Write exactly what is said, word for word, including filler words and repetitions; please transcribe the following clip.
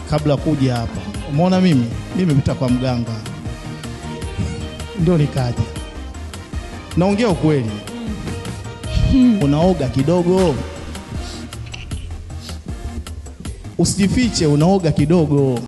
kabla kuja hapa. Umeona mimi, mimi nimepita kwa mganga. Ndio nikaja. Naongea ukweli. Unaoga kidogo. Usijifiche, unaoga kidogo.